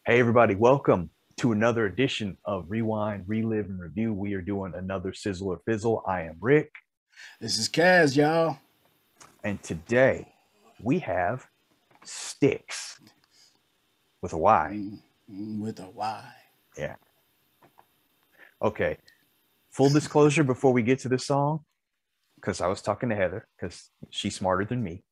Hey, everybody, welcome to another edition of Rewind, Relive, and Review. We are doing another Sizzle or Fizzle. I am Rick, This is Kaz, y'all. and today we have Styx with a Y. With a Y. Yeah. Okay. Full disclosure before we get to this song, because I was talking to Heather, because she's smarter than me.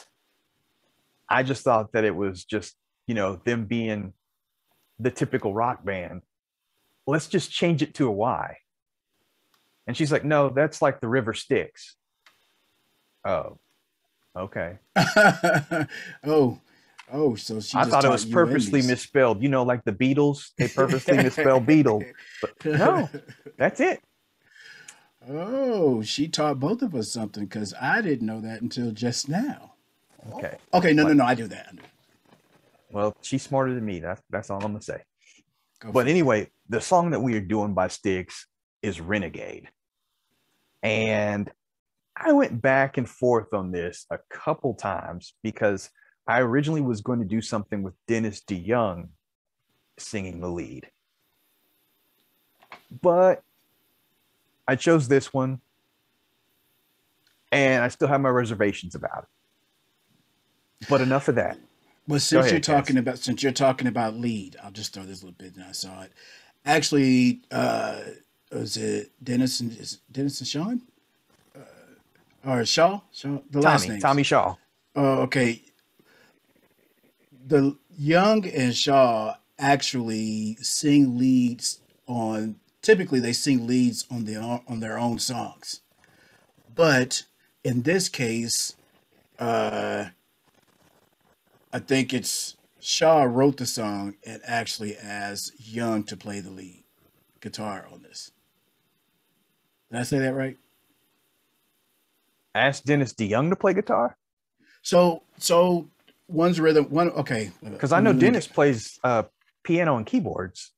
I just thought that it was just, them being the typical rock band. Let's just change it to a Y. And she's like, no, that's like the river Styx. Oh, okay. oh, so she I just thought it taught was you purposely Indies. misspelled, like the Beatles, they purposely misspell Beetle. But no, that's it. Oh, she taught both of us something because I didn't know that until just now. Okay. Okay, no, But no, I do that. well, she's smarter than me. That's all I'm gonna say. Go But for it. anyway, the song that we are doing by Styx is Renegade. And I went back and forth on this a couple times because I originally was going to do something with Dennis DeYoung singing the lead. But I chose this one and I still have my reservations about it. But enough of that. But Go since you're ahead, talking Cass. about lead, I'll just throw this little bit and I saw it. Actually, was it Dennis and Sean? Or Shaw? Shaw? The last names. Tommy Shaw. Oh, okay. The Young and Shaw actually sing leads on. Typically, they sing leads on their own songs, but in this case, uh, I think it's Shaw wrote the song and actually asked Young to play the lead guitar on this. Did I say that right? Asked Dennis DeYoung to play guitar So one's rhythm. One okay. because I know Let me Dennis get. plays piano and keyboards.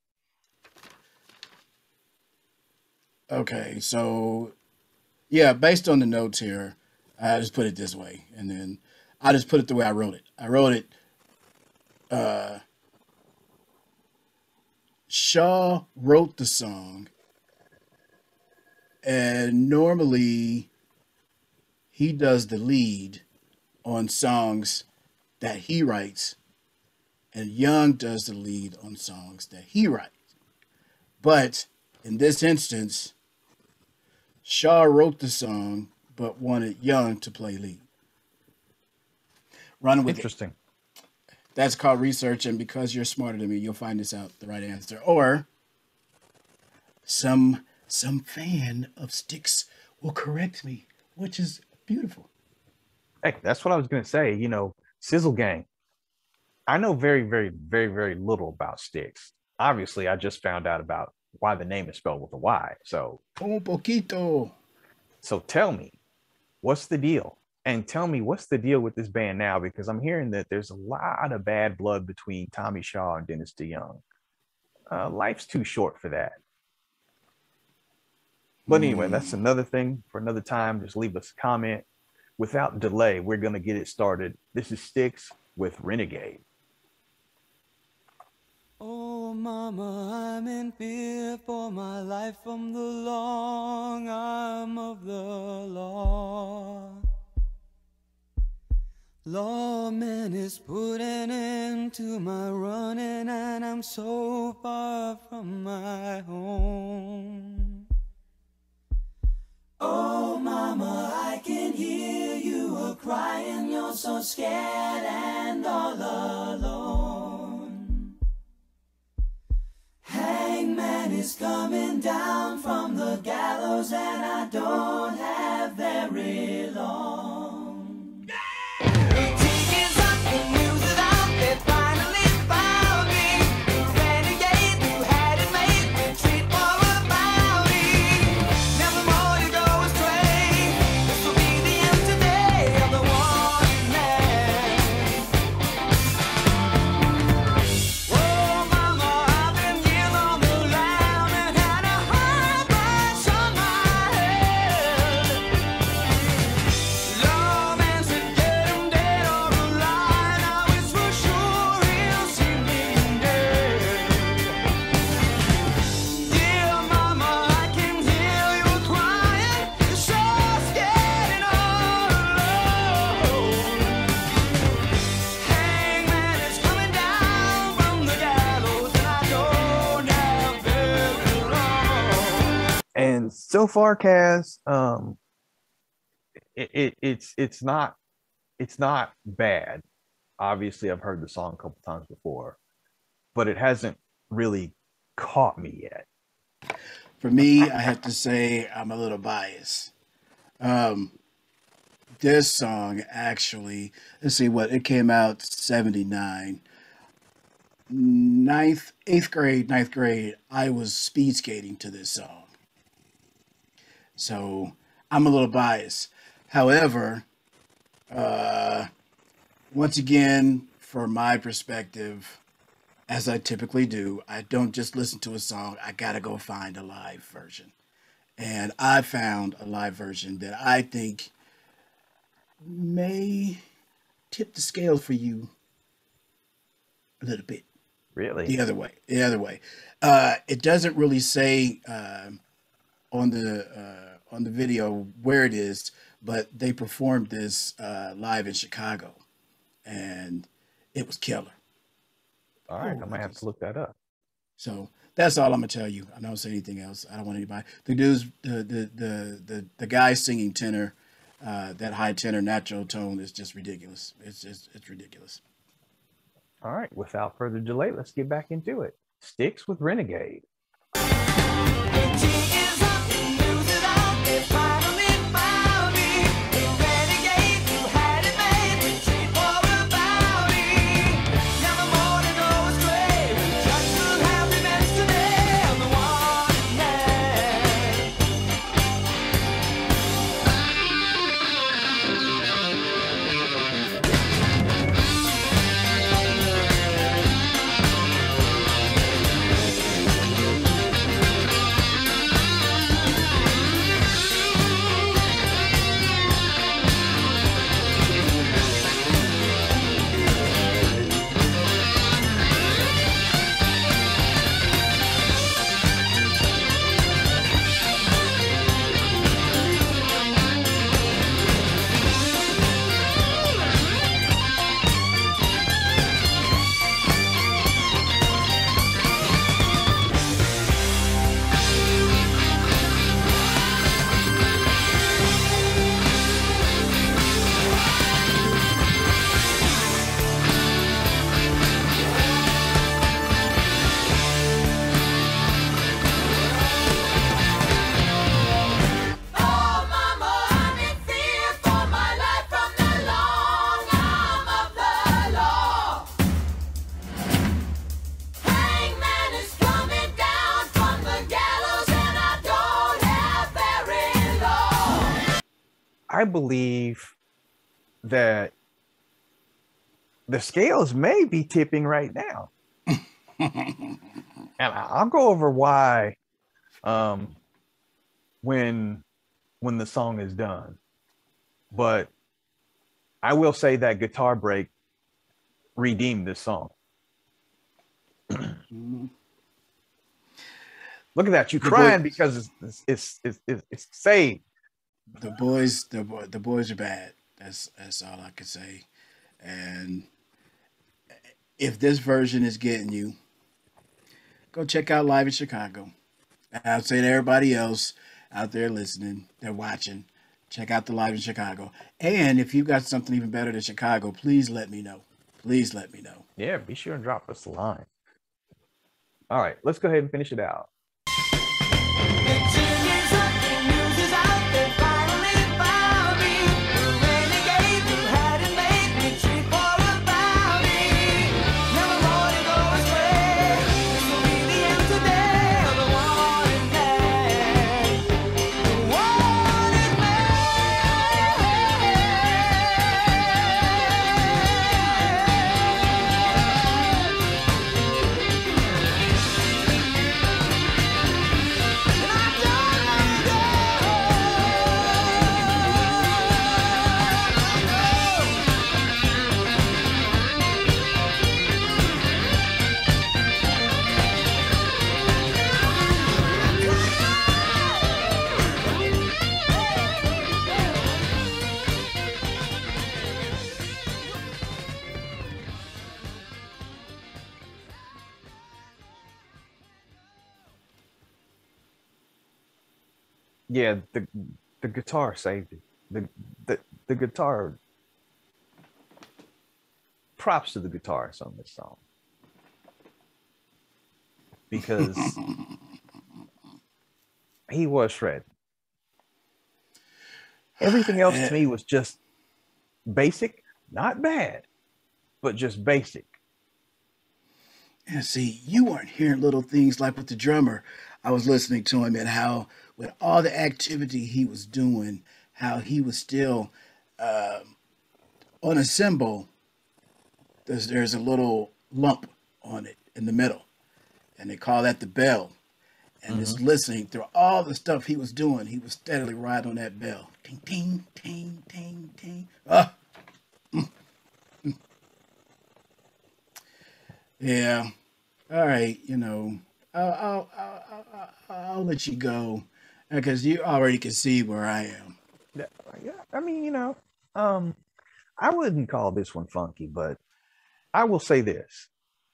Okay, so yeah, based on the notes here, I just put it this way, and then I just put it the way I wrote it. I wrote it. Uh, Shaw wrote the song, and normally he does the lead on songs that he writes, and Young does the lead on songs that he writes. But in this instance, Shaw wrote the song but wanted Young to play lead. Run with it. Interesting. That's called research, and because you're smarter than me, you'll find this out the right answer. Or some fan of Styx will correct me, which is beautiful. Hey, that's what I was going to say. Sizzle Gang. I know very, very, very, very little about Styx. Obviously, I just found out about why the name is spelled with a Y. Un poquito. So tell me, what's the deal? And tell me what's the deal with this band now? Because I'm hearing that there's a lot of bad blood between Tommy Shaw and Dennis DeYoung. Life's too short for that. But anyway, that's Hmm. another thing for another time. Just leave us a comment. Without delay, we're going to get it started. This is Styx with Renegade. Oh, mama, I'm in fear for my life from the long arm of the law. Lawman is putting into my running, and I'm so far from my home. Oh, mama, I can hear you a-crying, you're so scared and all alone. Hangman is coming down from the gallows, and I don't have very long. The tickets up, the news is out, they finally found me. The renegade who had it made, the treat for a bounty. Never more to go astray, this will be the end today of the wanted man. Oh, mama, I've been years on the lam and had a high price on my head. So far, Kaz, it's not bad. Obviously, I've heard the song a couple times before, but it hasn't really caught me yet. For me, I have to say I'm a little biased. Um, this song actually, let's see what it came out 79. Ninth grade, I was speed skating to this song. So I'm a little biased. However, uh, once again, from my perspective, as I typically do, I don't just listen to a song, I gotta go find a live version. And I found a live version that I think may tip the scale for you a little bit. Really? The other way. The other way. It doesn't really say on the video where it is, but they performed this live in Chicago, and it was killer. All right, I might have to look that up. So that's all I'm gonna tell you. I don't say anything else. I don't want anybody. The dude's the guy singing tenor, that high tenor natural tone is just ridiculous. It's ridiculous. All right, without further delay, let's get back into it. Styx with Renegade. I believe that the scales may be tipping right now. And I'll go over why when the song is done. But I will say that guitar break redeemed this song. Look at that. You crying because it's saved. The boys are bad. That's all I can say. And if this version is getting you, go check out Live in Chicago. I'll say to everybody else out there listening, they're watching, check out the Live in Chicago. And if you've got something even better than Chicago, please let me know. Please let me know. Yeah, be sure and drop us a line. All right, let's go ahead and finish it out. Yeah, the guitar saved it. The the the guitar, props to the guitarist on this song because he was shredding. Everything else to me was just basic, not bad, but just basic. And see, you weren't hearing little things like with the drummer. I was listening to him and how, with all the activity he was doing, how he was still on a cymbal. There's a little lump on it in the middle, and they call that the bell. And just listening through all the stuff he was doing, he was steadily riding on that bell. Ting, ting, ting, ting, ting. Ah, yeah. All right. I'll let you go because you already can see where I am. Yeah, yeah, I mean, um, I wouldn't call this one funky, but I will say this: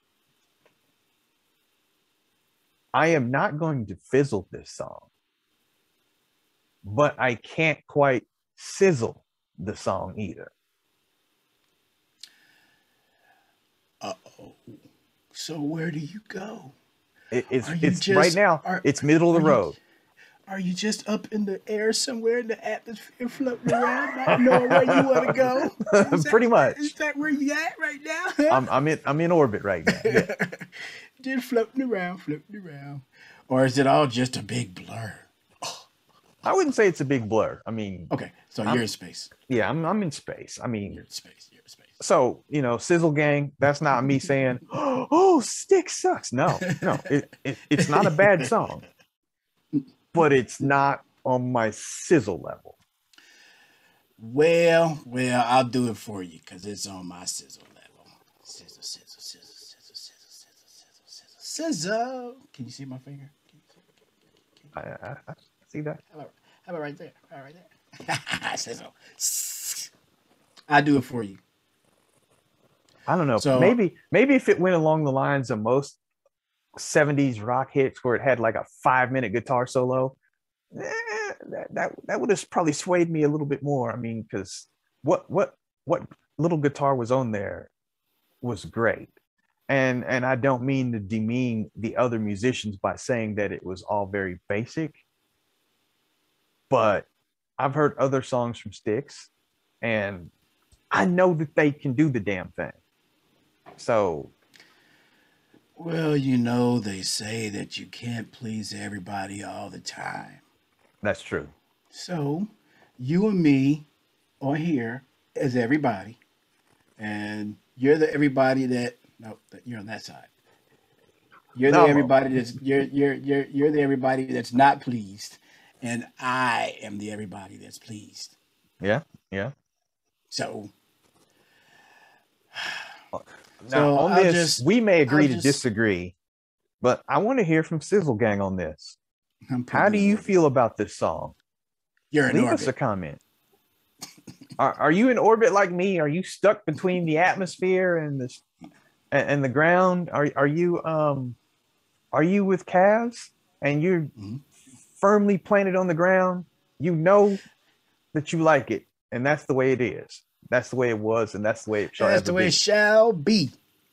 I am not going to fizzle this song, but I can't quite sizzle the song either. Uh-oh. So where do you go? It's Are you it's right just now. It's middle of are the you road. are you just up in the air somewhere in the atmosphere floating around, not knowing where you want to go? Pretty Is much. that where you at right now? I'm in orbit right now. Yeah. Just floating around. Or is it all just a big blur? I wouldn't say it's a big blur. I mean, Okay, so I'm you're in space. yeah, I'm in space. I You're mean, in space. You're in space. so Sizzle Gang. That's not me saying, "Oh, Styx sucks." No, no, it's not a bad song, but it's not on my sizzle level. Well, I'll do it for you because it's on my sizzle level. Sizzle, sizzle, sizzle, sizzle, sizzle, sizzle, sizzle, sizzle, sizzle. Can you see my finger? I see that. How about right there? Right there. Sizzle. I do it for you. I don't know. So Maybe if it went along the lines of most 70s rock hits where it had like a 5 minute guitar solo, that would have probably swayed me a little bit more. I mean, because what little guitar was on there was great. And I don't mean to demean the other musicians by saying that it was all very basic, but I've heard other songs from Styx and I know that they can do the damn thing. So well, they say that you can't please everybody all the time. that's true. So you and me are here as everybody, and you're the everybody that no, you're on that side. You're the No, everybody that's you're the everybody that's not pleased, and I am the everybody that's pleased. yeah, yeah. So Now so on I'll this, just we may I'll agree to just disagree, but I want to hear from Sizzle Gang on this. I'm How putting do you in you orbit. feel about this song? You're in Leave us a orbit. comment. Are you in orbit like me? Are you stuck between the atmosphere and the ground? Are you with Kaz and you're Mhm. firmly planted on the ground? You know that you like it, and that's the way it is. That's the way it was, and that's the way it shall That's ever the way it be. shall be.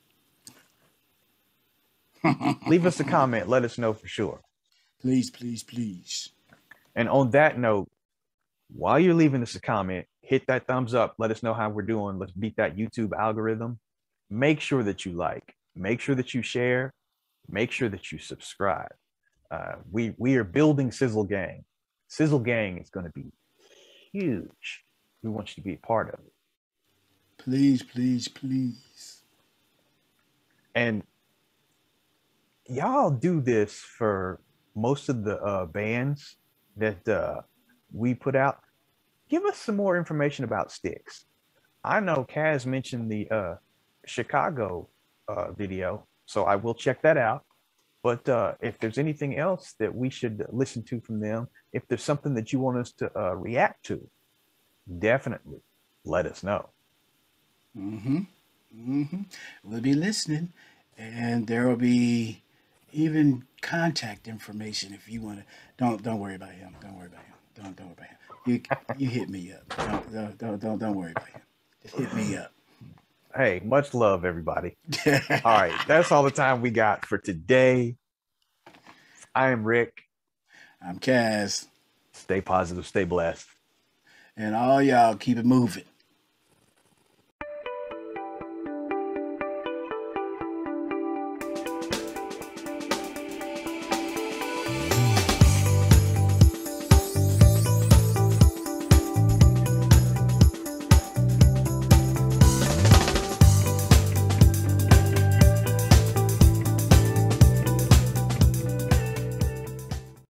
Leave us a comment. Let us know for sure. Please, please, please. And on that note, while you're leaving us a comment, hit that thumbs up. Let us know how we're doing. Let's beat that YouTube algorithm. Make sure that you like. Make sure that you share. Make sure that you subscribe. We are building Sizzle Gang. Sizzle Gang is going to be huge. We want you to be a part of it. Please, please, please. And y'all do this for most of the bands that we put out. Give us some more information about Styx. I know Kaz mentioned the Chicago video, so I will check that out. But if there's anything else that we should listen to from them, if there's something that you want us to react to, definitely let us know. Mm-hmm. Mm-hmm. We'll be listening, and there will be even contact information if you want to. Don't worry about him. Don't worry about him. Don't worry about him. You hit me up. Don't worry about him. Just hit me up. Hey, much love, everybody. All right, that's all the time we got for today. I am Rick. I'm Kaz. Stay positive, stay blessed. And all y'all keep it moving.